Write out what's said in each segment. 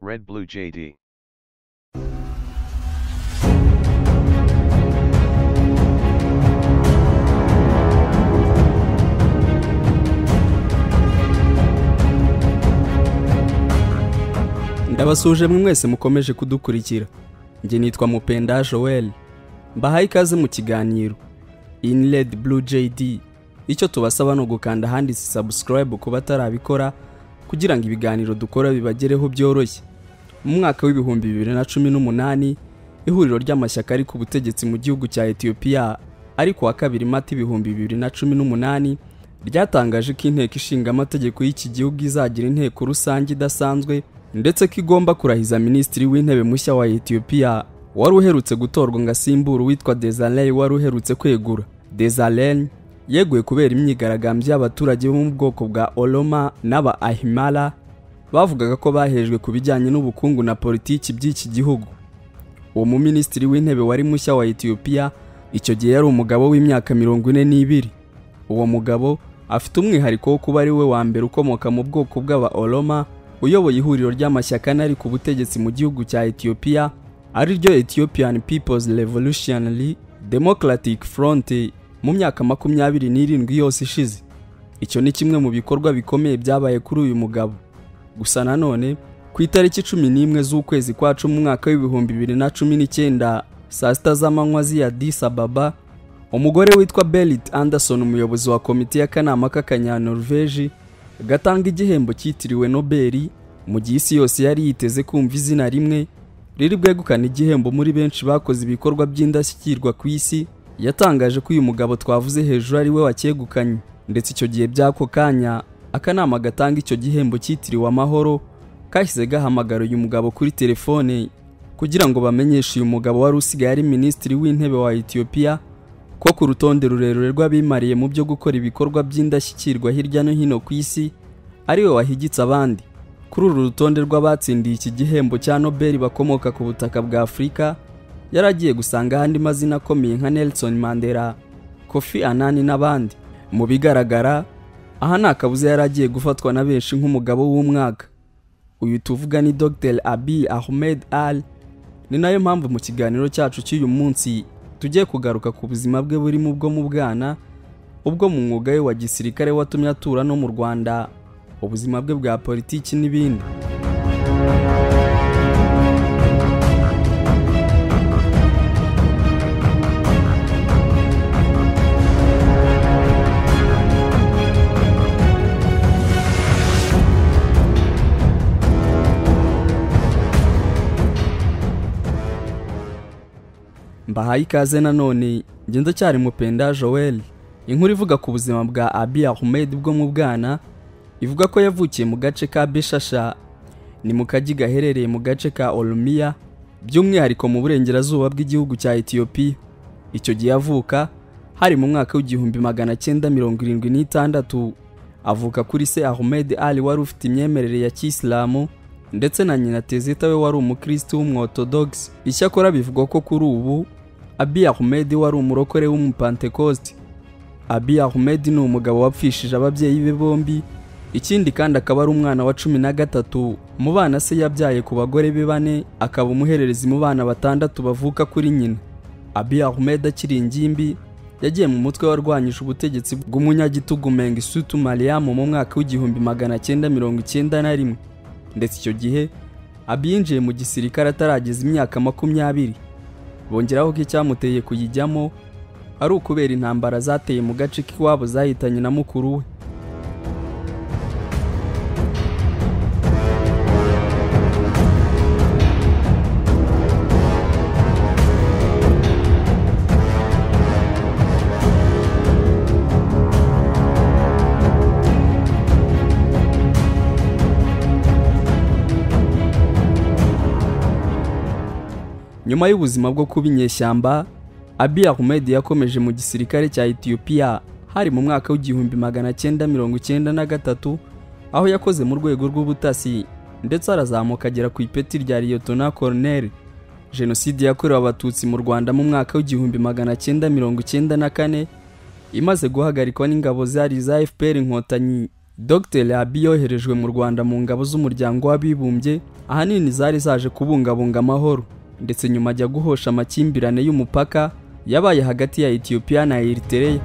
RedBlue JD. Ndabasuje mwese mukomeje kudukurikira. Nge nitwa Mupenda Joel. Mbahaye ikaze mu kiganiro in RedBlue JD. Icyo tubasaba no gukanda handitse subscribe kuba tarabikora kugira ngo ibiganiro dukora bibagereho byoroshye. Mu mwaka w'ibihumbi 2018 ihuriro ry'amashyaka ari ku butegetsi mu gihugu cya Ethiopia ariko wa kabiri Mata 2018 ryatangaje ko inteko ishinga amategeko y'iki gihugu izagira inteko rusange idasanzwe ndetse ko igomba kurahiza minisitiri w'intebe mushya wa Ethiopia wari uherutse gutorwa ngo asimbure witwa Desalegn wari uherutse kwegura. Desalegn yeguye kubera imyigaragambyo y'abaturage bo mu bwoko bwa Oromo n'aba Ahimara bavugaga ko bahejwe ku bijyanye n'ubukungu na politiki by'iki gihugu. Uwo mu minisitiri w'intebe wari mushya wa Ethiopia icyo gihe yari umugabo w'imyaka 42. Uwo mugabo afite umwihariko wo kuba ari we wa mbere ukomoka mu bwoko bw'aba Oromo uyoboye ihuriro ry'amashyaka nari ku butegetsi mu gihugu cya Ethiopia ari ryo Ethiopian People's Revolutionary Democratic Front mu myaka 27 yose ishize. Icyo ni kimwe mu bikorwa bikomeye byabaye kuri uyu mugabo. Gusa nanone ku itariki 11 z'ukwezi kwa 10 mu mwaka w'ibihumbi 2019 saa 6 z'amanywa z'i Addis Ababa umugore witwa Berit Anderson umuyobozi wa komite y'akanama k'Akanyanorvege gatanga igihembo cyitiriwe Nobel mu gihe isi yose yari yiteze kumva izina rimwe riri bwegukana igihembo muri benshi bakoze ibikorwa by'indashyikirwa ku isi. Yatangaje ko uyu mugabo twavuze hejuru ari we wacyegukanye, ndetse icyo gihe byako kanya akanama gatanga icyo gihembo cyitiriwe amahoro kahise gahamagara uyu mugabo kuri telefone kugira ngo bamenyeshe uyu mugabo wari usigaye ari minisitiri w'intebe wa Ethiopia ko ku rutonde rurerure rw'abimariye mu byo gukora ibikorwa by'indashyikirwa hirya no hino ku isi ari we wahigitse abandi. Kuri uru rutonde rw'abatsindiye iki gihembo cya Nobel bakomoka ku butaka bwa Afurika yaragiye gusanga ahandi mazina akomeye nka Nelson Mandela, Kofi Annan n'abandi. Mu bigaragara aha nakabuze yaragiye gufatwa na benshi nk'umugabo w'umwaka. Uyu tuvuga ni Dr. Abiy Ahmed ni nayo mpamvu mu kiganiro cyacu cy'uyu munsi tugiye kugaruka ku buzima bwe buri mu bwo mu bwana, ubwo mu mwuga we wa gisirikare watumye atura no mu Rwanda, ubuzima bwe bwa politiki n'ibindi. Mbahaye ikaze nanone, ngenda cyari Mupenda Joel. Inkuru ivuga ku buzima bwa Abiy Ahmed bwo mu bwana ivuga ko yavukiye mu gace ka Beshasha, ni mu kajyi gaherereye mu gace ka Oromia, by'umwihariko mu burengerazuba bw'igihugu cya Ethiopia. Icyo gihe avuka hari mu mwaka w'1976. Avuka kuri se Ahmed wari ufite imyemerere ya Kisilamu ndetse na nyina Tezeta we wari umukristo w'umorthodox. Icyakora bivugwa ko kuri ubu Abiy Ahmed wari umurokore w'umupantekoste. Abiy Ahmed ni umugabo wapfishije ababyeyi be bombi, ikindi kandi akaba ari umwana wa 13 mu bana se yabyaye ku bagore be 4, akaba umuhererezi mu bana 6 bavuka kuri nyina. Abiy Ahmed akiri ingimbi yagiye mu mutwe warwanyije ubutegetsi bw'umunyagitugu Mengistu Mariam mu mwaka w'1991, ndetse icyo gihe Abiy yinjiye mu gisirikare atarageza imyaka 20. Bongeraho ko icyamuteye kuyijyamo ari ukubera intambara zateye mu gace k'iwabo zahitanye na mukuru we. Nyuma y'ubuzima bwo kuba inyeshyamba, Abiy Ahmed yakomeje mu gisirikare cya Ethiopia hari mu mwaka w'1993, aho yakoze mu rwego rw'ubutasi ndetse arazamuka agera ku ipeti rya Lieutenant Colonel. Jenoside yakorewe abatutsi mu Rwanda mu mwaka w'1994 imaze guhagarikwa n'ingabo zari za FPR Inkotanyi Dr Abiy yoherejwe mu Rwanda mu ngabo z'umuryango w'abibumbye, ahanini zari zaje kubungabunga amahoro, ndetse nyuma ajya guhosha amakimbirane y'umupaka yabaye hagati ya Ethiopia na Eritrea.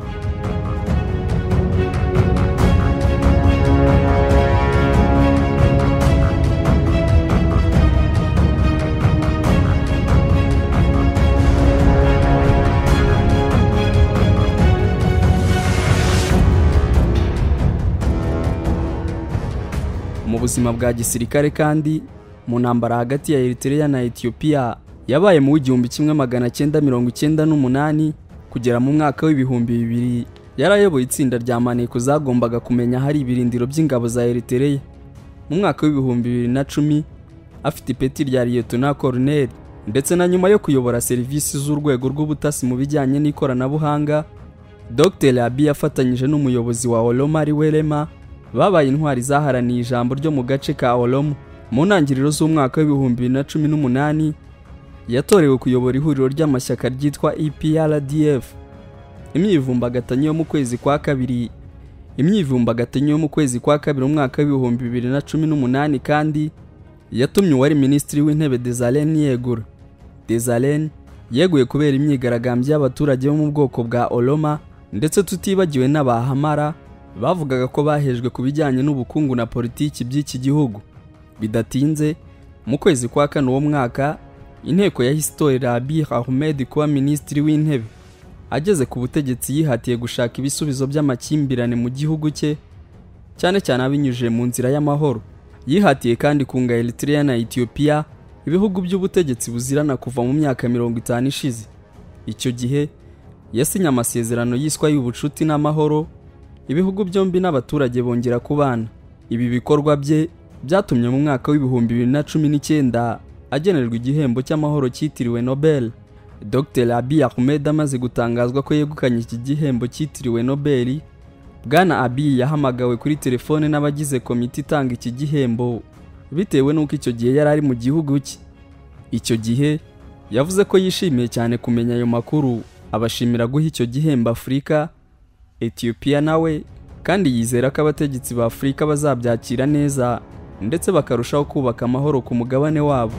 Mu buzima bwa gisirikare kandi, mu ntambara hagati ya Eritrea na Ethiopia yabaye mu 1998 kugera mu mwaka w'2000, yarayoboye itsinda rya maneko zagombaga kumenya hari ibirindiro by'ingabo za Eritrea. Mu mwaka w'2010 afite ipeti rya Lieutenant Colonel, ndetse na nyuma yo kuyobora serivisi z'urwego rw'ubutasi mu bijyanye n'ikoranabuhanga, Dr Abiy afatanyije n'umuyobozi wa Oromo ari Welema babaye intwari zaharaniye ijambo ryo mu gace ka Oromo. Mu ntangiriro z'umwaka w'2018 yatorewe kuyobora ihuriro ry'amashyaka ryitwa EPRDF. Imyivumbagatanyo yo mu kwezi kwa kabiri umwaka w'2018 kandi yatumye uwari minisitiri w'intebe Desalegn yegura. Desalegn yeguye kubera imyigaragambyo y'abaturage bo mu bwoko bwa Oromo, ndetse tutibagiwe n'abahamara bavugaga ko bahejwe ku bijyanye n'ubukungu na politiki by'iki gihugu. Bidatinze, mu kwezi kwa kane uwo mwaka, inteko yahise itorera Abiy Ahmed kuba minisitiri w'intebe. Ageze ku butegetsi yihatiye gushaka ibisubizo by'amakimbirane mu gihugu cye, cyane cyane abinyujije mu nzira y'amahoro. Yihatiye kandi kunga Eritrea na Ethiopia, ibihugu by'ubutegetsi buzirana kuva mu myaka 50 ishize. Icyo gihe yasinye amasezerano yiswa y'ubucuti n'amahoro, ibihugu byombi n'abaturage bongera kubana. Ibi bikorwa bye byatumye mu mwaka w'2019 agenerwa igihembo cy'amahoro cyitiriwe Nobel. Dr Abiy Ahmed amaze gutangazwa ko yegukanye iki gihembo cyitiriwe Nobel, Bwana Abiy yahamagawe kuri telefone n'abagize komite itanga iki gihembo bitewe n'uko icyo gihe yari ari mu gihugu cye. Icyo gihe yavuze ko yishimiye cyane kumenya ayo makuru, abashimira guha icyo gihembo Afurika, Ethiopia nawe, kandi yizera ko abategetsi ba Afurika bazabyakira neza ndetse bakarushaho kubaka amahoro ku mugabane wabo.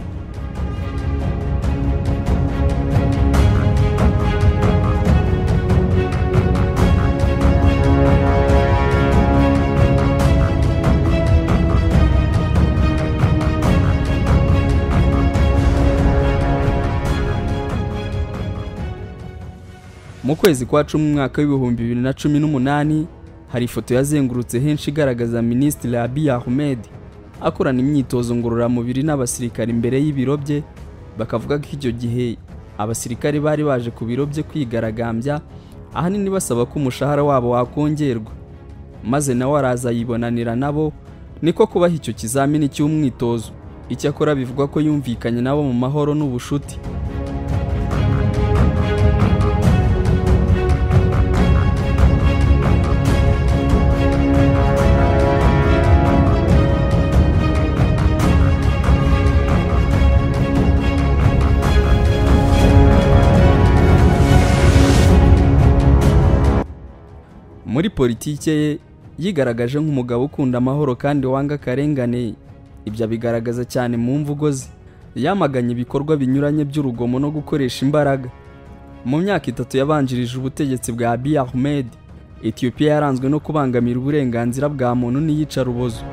Mu kwezi kwa 10 mwaka w'2018 hari ifoto yazengurutse henshi igaragaza Minisitiri Abiy Ahmed akorana imyitozo ngororamubiri n'abasirikare imbere y'ibiro bye. Bakavuga ko icyo gihe abasirikare bari baje ku biro bye kwigaragambya, ahanini basaba ko umushahara wabo wakongerwa, maze nawe araza yibonanira nabo, niko kubaha icyo kizamini cy'umwitozo. Icyakora bivugwa ko yumvikanye nabo mu mahoro n'ubushuti. Muri politike ye yigaragaje nk'umugabo ukunda amahoro kandi wanga akarengane. Ibyo bigaragaza cyane mu mvugo ze. Yamaganye ibikorwa binyuranye by'urugomo no gukoresha imbaraga. Mu myaka 3 yabanjirije ubutegetsi bwa Abiy Ahmed, Ethiopia yaranzwe no kubangamira uburenganzira bwa muntu n'iyicarubozo.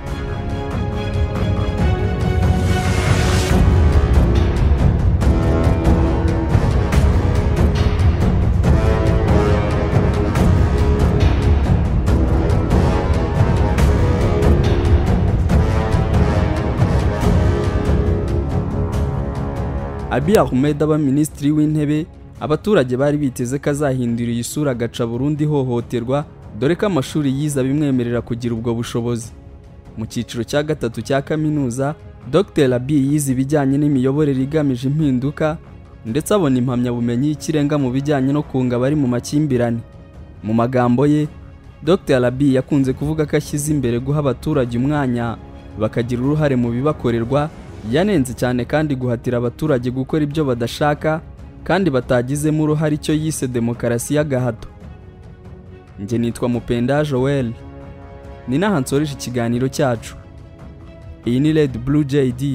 Abiy Ahmed aba minisitiri w'intebe, abaturage bari biteze ko azahindura iyi sura agaca Burundi hohoterwa, dore ko amashuri yiza bimwemerera kugira ubwo bushobozi. Mu cyiciro cya 3 cya kaminuza, Dr Abiy yize ibijyanye n'imiyoborere igamije impinduka, ndetse abona impamyabumenyi y'ikirenga mu bijyanye no kunga bari mu makimbirane. Mu magambo ye, Dr Abiy yakunze kuvuga ko ashyize imbere guha abaturage umwanya bakagira uruhare mu bibakorerwa. Yanenze cyane kandi guhatira abaturage gukora ibyo badashaka kandi batagizemo uruhare, icyo yise demokarasi y'agahato. Nge nitwa Mupenda Joel, ni naha nsoresha ikiganiro cyacu. Iyi ni RedBlue JD.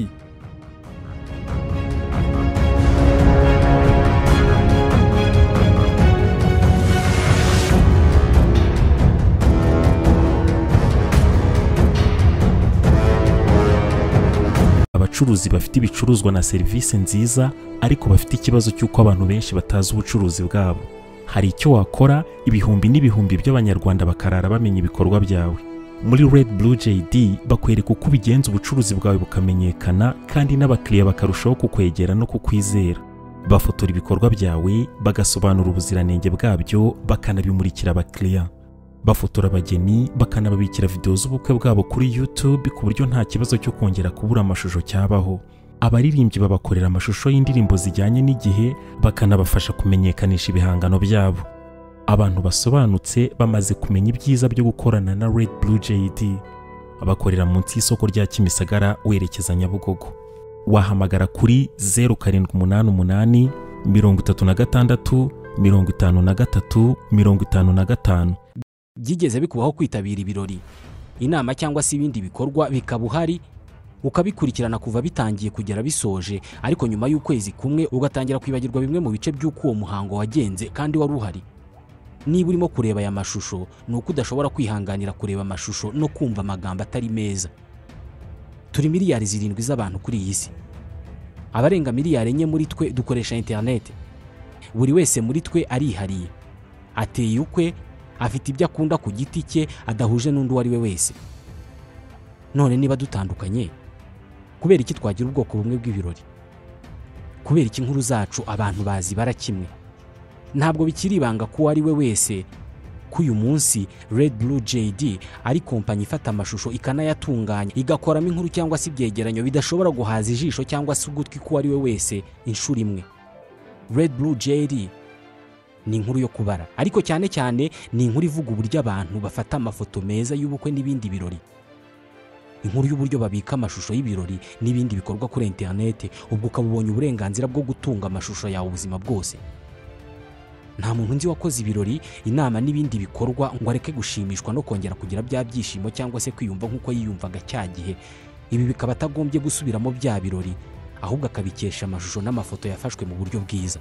Abacuruzi bafite ibicuruzwa na serivisi nziza ariko bafite ikibazo cy'uko abantu benshi batazi ubucuruzi bwabo. Hari icyo wakora ibihumbi n'ibihumbi by'abanyarwanda bakarara bamenya ibikorwa byawe. Muri RedBlue JD bakwereka uko ubigenza ubucuruzi bwawe bukamenyekana kandi n'abakiriya bakarushaho kukwegera no kukwizera. Bafotora ibikorwa byawe, bagasobanura ubuziranenge bwabyo, bakanabimurikira abakiriya. Bafotora abageni, bakanababikira video z'ubukwe bwabo kuri YouTube ku buryo nta kibazo cyo kongera kubura amashusho cyabaho. Abaririmbyi babakorera amashusho y'indirimbo zijyanye n'igihe, bakanabafasha kumenyekanisha ibihangano byabo. Abantu basobanutse bamaze kumenya ibyiza byo gukorana na RedBlue JD. Abakorera munsi y'isoko rya Kimisagara werekeza Nyabugogo. Wahamagara kuri 0788 36 53 55. Byigeze bikubaho kwitabira ibirori, inama cyangwa se ibindi bikorwa bikaba uhari ukabikurikirana kuva bitangiye kugera bisoje, ariko nyuma y'ukwezi kumwe ugatangira kwibagirwa bimwe mu bice by'uko uwo muhango wagenze kandi wari uhari? Niba urimo kureba aya mashusho, nuko udashobora kwihanganira kureba amashusho no kumva amagambo atari meza. Turi miliyari 7 z'abantu kuri iyi si. Abarenga miliyari 4 muri twe dukoresha internet. Buri wese muri twe arihariye, ateye ukwe, afite ibyo akunda ku giti cye adahuje n'undi uwo ari we wese. None niba dutandukanye, kubera iki twagira ubwoko bumwe bw'ibirori? Kubera iki inkuru zacu abantu bazi barakimwe? Ntabwo bikiri ibanga ko ari we wese ko uyu munsi RedBlue JD ari kompanyi ifata amashusho ikanayatunganya, igakoramo inkuru cyangwa se ibyegeranyo bidashobora guhaza ijisho cyangwa se ugutwi ko ari we wese inshuro imwe. RedBlue JD ni inkuru yo kubara, ariko cyane cyane ni inkuru ivuga uburyo abantu bafata amafoto meza y'ubukwe n'ibindi birori. Inkuru y'uburyo babika amashusho y'ibirori n'ibindi bikorwa kuri internet, ubwo ukabubonye uburenganzira bwo gutunga amashusho yawe ubuzima bwose. Nta muntu nzi wakoze ibirori, inama n'ibindi bikorwa ngo areke gushimishwa no kongera kugira bya byishimo cyangwa se kwiyumva nk'uko yiyumvaga cya gihe. Ibi bikaba atagombye gusubiramo bya birori, ahubwo akabikesha amashusho n'amafoto yafashwe mu buryo bwiza.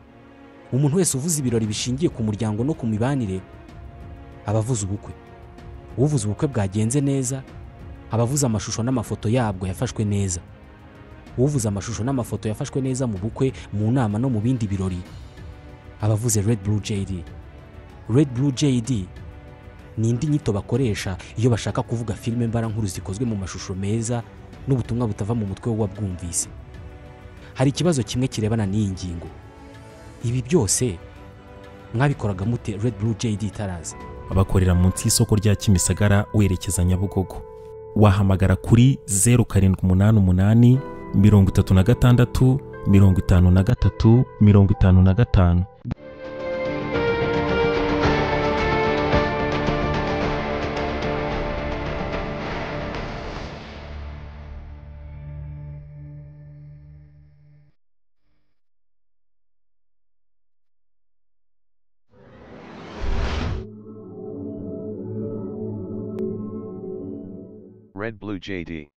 Umuntu wese uvuze ibirori bishingiye ku muryango no ku mibanire abavuze ubukwe. Uvuze ubukwe bwagenze neza abavuze amashusho n'amafoto yabwo yafashwe neza. Uvuze amashusho n'amafoto yafashwe neza mu bukwe, mu nama no mu bindi birori abavuze RedBlue JD. RedBlue JD ni indi nyito bakoresha iyo bashaka kuvuga filime mbarankuru zikozwe mu mashusho meza n'ubutumwa butava mu mutwe w'uwabwumvise. Hari ikibazo kimwe kirebana n'iyi ngingo. Ibi byose mwabikoraga mute RedBlue JD taraza? Abakorera munsi y'isoko rya Kimisagara werekeza Nyabugogo. Wahamagara kuri 0788 36 53 55. RedBlue JD.